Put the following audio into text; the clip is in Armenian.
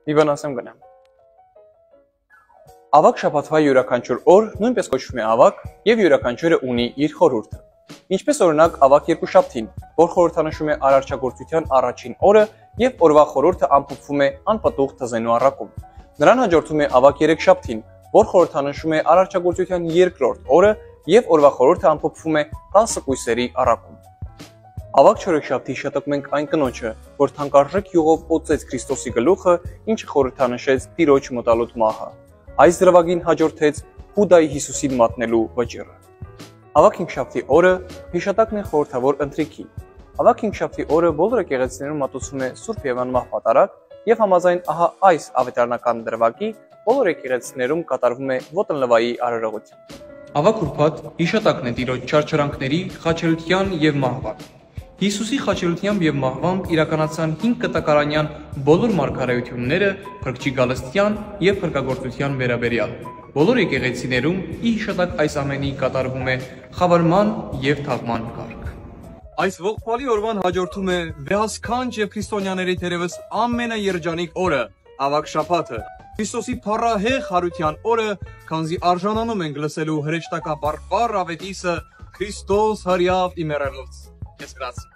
մի բան ասեմ գնամ։ Ավագ շաբաթվա յուրաքանչյուր օր նույնպես կոչվում է ավագ եւ յուրաքանչյուրը ունի իր խորհուրդը։ Ինչպես օրինակ ավագ երկուշաբթին, որ խորհրդանշում է արարչագործության առաջին օրը եւ օրվա խորհուրդը ամփոփվում է անպտուղ թզենու առակում։ Նրան հաջորդում է ավագ երեքշաբթին, որ խորհրդանշում է արարչագործության երկրորդ օրը եւ օրվա խորհուրդը ամփոփվում է 10 կույսերի առակում։ Ավագ չորեքշաբթի հիշատակում ենք այն կնոջը, որ թանկարժեք յուղով օծեց Քրիստոսի գլուխը, ինչը խորհրդանշեց Տիրոջ մոտալուտ մահը։ Այս դրվագին հաջորդեց Հուդայի Հիսուսին մատնելու վճիռը։ Ավագ հինգշաբթի օրը հիշատակն է խորհրդավոր ընթրիքի։ Ավագ հինգշաբթի օրը բոլոր եկեղեցիներում մատուցվում է Սուրբ Եվան մահ պատարագ եւ համաձայն ահա այս ավետարանական դրվագի բոլոր եկեղեցիներում կատարվում է ոտնլվայի արարողություն։ Ավագ ուրբաթ հիշատակն է Տիրոջ չարչարանքների, խաչելության եւ մահվան։ Հիսուսի խաչելությամբ եւ մահվամբ իրականացան 5 կտակարանյան բոլոր մարգարեությունները փրկչի գալստյան եւ փրկagorցության վերաբերյալ։ Բոլոր եկեղեցիներում ի հիշատակ այս ամենի կատարվում է խավարման եւ թաղման կարգ։ Այս ողբալի օրվան հաջորդում է վեհասքանչ եւ քրիստոնյաների թերևս ամենաերջանիկ օրը՝ ավագ շաբաթը։ Քրիստոսի փառահեղ հարության օրը, քանզի արժանանում ենք լսելու հրեշտակաբար ավետիսը Քրիստոս հրյավ իմերելոց։ Ես գրացի։